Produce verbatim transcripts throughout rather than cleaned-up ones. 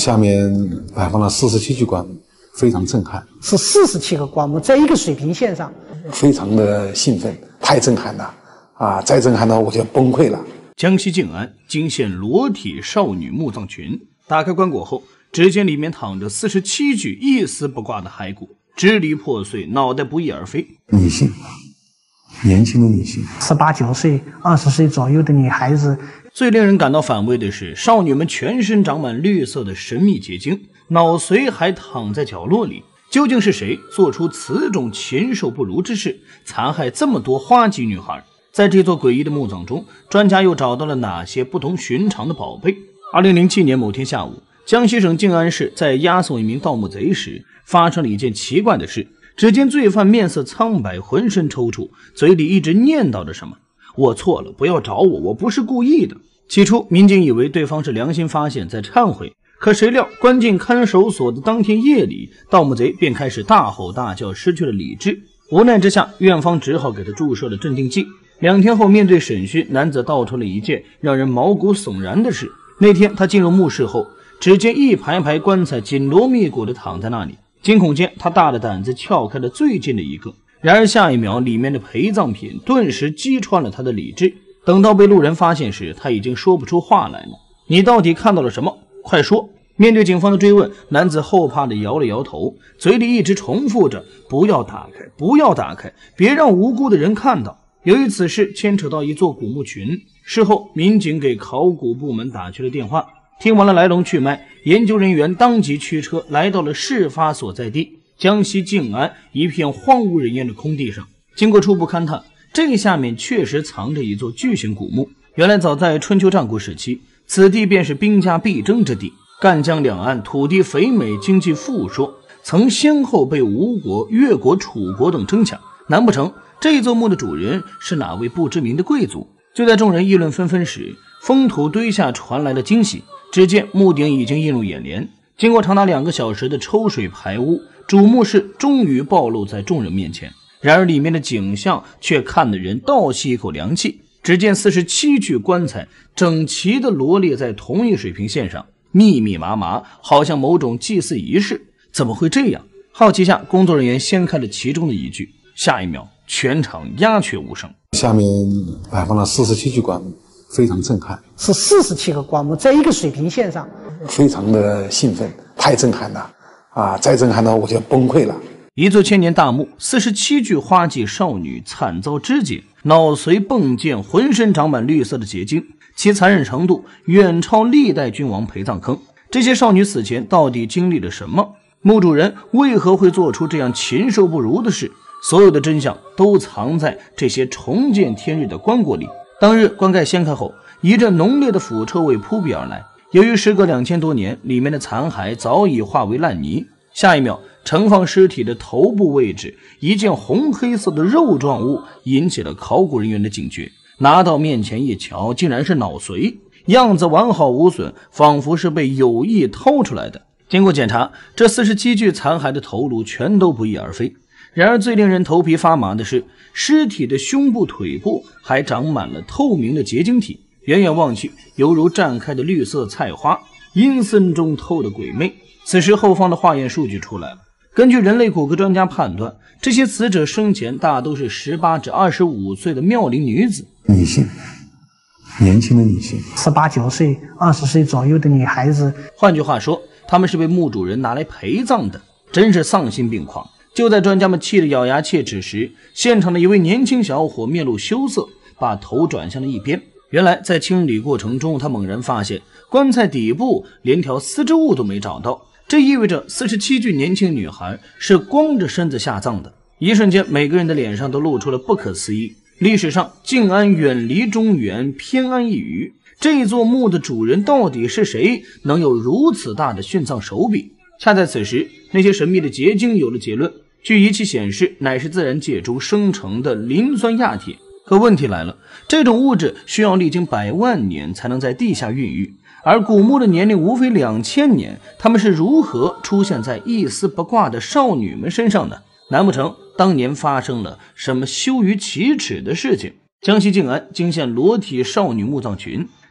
下面摆放了四十七具棺木，非常震撼。 是四十七个棺木在一个水平线上， 非常的兴奋，太震撼了啊！再震撼呢，我就崩溃了。 江西静安惊现裸体少女墓葬群，打开棺椁后，只见里面躺着四十七具一丝不挂的骸骨，支离破碎，脑袋不翼而飞。 女性，年轻的女性， 十八九岁、二十岁左右的女孩子。 最令人感到反胃的是，少女们全身长满绿色的神秘结晶，脑髓还躺在角落里。究竟是谁做出此种禽兽不如之事，残害这么多花季女孩？在这座诡异的墓葬中，专家又找到了哪些不同寻常的宝贝？二零零七年某天下午，江西省静安市在押送一名盗墓贼时，发生了一件奇怪的事。只见罪犯面色苍白，浑身抽搐，嘴里一直念叨着什么：我错了，不要找我，我不是故意的。起初民警以为对方是良心发现，在忏悔，可谁料关进看守所的当天夜里，盗墓贼便开始大吼大叫，失去了理智。无奈之下，院方只好给他注射了镇定剂。两天后面对审讯，男子道出了一件让人毛骨悚然的事。那天他进入墓室后，只见一排排棺材紧锣密鼓地躺在那里，惊恐间他大着胆子撬开了最近的一个，然而下一秒里面的陪葬品顿时击穿了他的理智。等到被路人发现时，他已经说不出话来了。你到底看到了什么？快说！面对警方的追问，男子后怕地摇了摇头，嘴里一直重复着：不要打开，不要打开，别让无辜的人看到。由于此事牵扯到一座古墓群，事后民警给考古部门打去了电话。听完了来龙去脉，研究人员当即驱车来到了事发所在地江西静安一片荒无人烟的空地上。经过初步勘探，这下面确实藏着一座巨型古墓。原来早在春秋战国时期，此地便是兵家必争之地，赣江两岸土地肥美，经济富庶，曾先后被吴国、越国、楚国等争抢。难不成这座墓的主人是哪位不知名的贵族？就在众人议论纷纷时，封土堆下传来了惊喜。只见墓顶已经映入眼帘，经过长达两个小时的抽水排污，主墓室终于暴露在众人面前。然而里面的景象却看得人倒吸一口凉气。只见四十七具棺材整齐地罗列在同一水平线上，密密麻麻，好像某种祭祀仪式。怎么会这样？好奇下，工作人员掀开了其中的一具，下一秒全场鸦雀无声。 下面摆放了四十七具棺木，非常震撼。 是四十七个棺木在一个水平线上， 非常的兴奋，太震撼了啊！再震撼呢，我就崩溃了。 一座千年大墓，四十七具花季少女惨遭肢解，脑髓迸溅，浑身长满绿色的结晶，其残忍程度远超历代君王陪葬坑。这些少女死前到底经历了什么？墓主人为何会做出这样禽兽不如的事？所有的真相都藏在这些重见天日的棺椁里。当日棺盖掀开后，一阵浓烈的腐臭味扑鼻而来。由于时隔两千多年，里面的残骸早已化为烂泥。下一秒，盛放尸体的头部位置，一件红黑色的肉状物引起了考古人员的警觉。拿到面前一瞧，竟然是脑髓，样子完好无损，仿佛是被有意掏出来的。经过检查，这四十七具残骸的头颅全都不翼而飞。然而最令人头皮发麻的是，尸体的胸部、腿部还长满了透明的结晶体，远远望去犹如绽开的绿色菜花，阴森中透的鬼魅。此时后方的化验数据出来了，根据人类骨骼专家判断，这些死者生前大都是十八至二十五岁的妙龄女子。 女性，年轻的女性， 十八九岁、二十岁左右的女孩子。 换句话说，他们是被墓主人拿来陪葬的，真是丧心病狂。就在专家们气得咬牙切齿时，现场的一位年轻小伙面露羞涩，把头转向了一边。原来在清理过程中，他猛然发现棺材底部连条丝织物都没找到，这意味着四十七具年轻女孩是光着身子下葬的。一瞬间，每个人的脸上都露出了不可思议。历史上静安远离中原，偏安一隅，这座墓的主人到底是谁，能有如此大的殉葬手笔？恰在此时，那些神秘的结晶有了结论，据仪器显示，乃是自然界中生成的磷酸亚铁。可问题来了，这种物质需要历经百万年才能在地下孕育，而古墓的年龄无非两千年，他们是如何出现在一丝不挂的少女们身上呢？难不成当年发生了什么羞于启齿的事情？江西静安惊现裸体少女墓葬群，打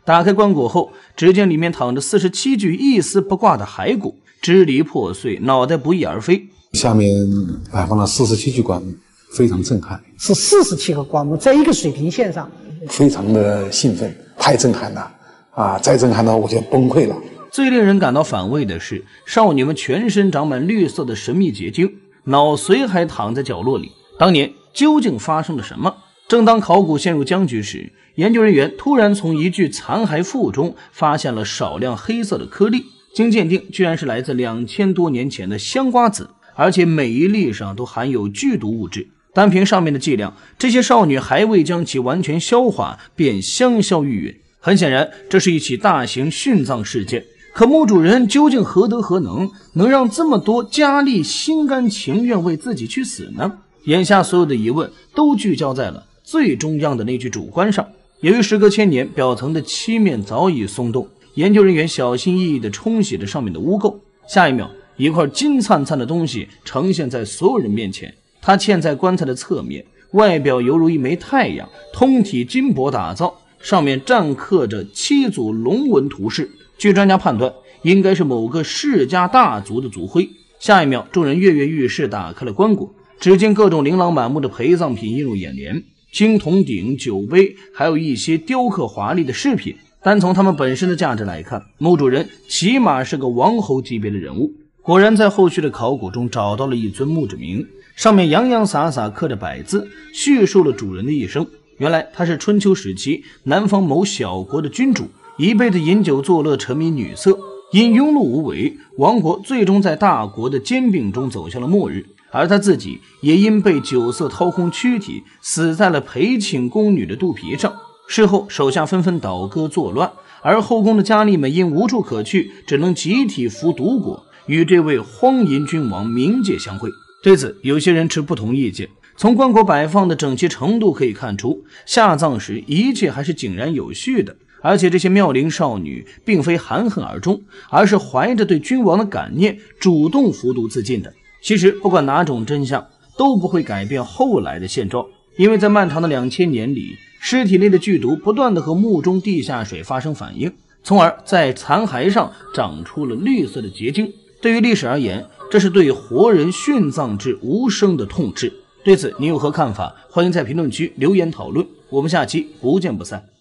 打开棺椁后，只见里面躺着四十七具一丝不挂的骸骨，支离破碎，脑袋不翼而飞。 下面摆放了四十七具棺木，非常震撼， 是四十七个棺木在一个水平线上， 非常的兴奋，太震撼了啊！再震撼到我就崩溃了。 最令人感到反胃的是，少女们全身长满绿色的神秘结晶，脑髓还躺在角落里。当年究竟发生了什么？正当考古陷入僵局时，研究人员突然从一具残骸腹中发现了少量黑色的颗粒，经鉴定居然是来自两千多年前的香瓜子，而且每一粒上都含有剧毒物质。单凭上面的剂量，这些少女还未将其完全消化便香消玉殒。很显然，这是一起大型殉葬事件。可墓主人究竟何德何能，能让这么多佳丽心甘情愿为自己去死呢？眼下所有的疑问都聚焦在了最中央的那具主棺上。由于时隔千年，表层的漆面早已松动，研究人员小心翼翼地冲洗着上面的污垢。下一秒，一块金灿灿的东西呈现在所有人面前，它嵌在棺材的侧面，外表犹如一枚太阳，通体金箔打造，上面錾刻着七组龙纹图示。据专家判断，应该是某个世家大族的族徽。下一秒，众人跃跃欲试，打开了棺椁，只见各种琳琅满目的陪葬品映入眼帘，青铜鼎、酒杯，还有一些雕刻华丽的饰品。单从他们本身的价值来看，墓主人起码是个王侯级别的人物。果然在后续的考古中找到了一尊墓志铭，上面洋洋洒洒刻着百字，叙述了主人的一生。原来他是春秋时期南方某小国的君主，一辈子饮酒作乐，沉迷女色，因庸碌无为，王国最终在大国的兼并中走向了末日，而他自己也因被酒色掏空躯体，死在了陪寝宫女的肚皮上。事后手下纷纷倒戈作乱，而后宫的佳丽们因无处可去，只能集体服毒果，与这位荒淫君王冥界相会。对此有些人持不同意见。从棺椁摆放的整齐程度可以看出，下葬时一切还是井然有序的。而且这些妙龄少女并非含恨而终，而是怀着对君王的感念，主动服毒自尽的。其实不管哪种真相，都不会改变后来的现状，因为在漫长的两千年里，尸体内的剧毒不断的和墓中地下水发生反应，从而在残骸上长出了绿色的结晶。对于历史而言，这是对活人殉葬制无声的痛斥。对此你有何看法？欢迎在评论区留言讨论，我们下期不见不散。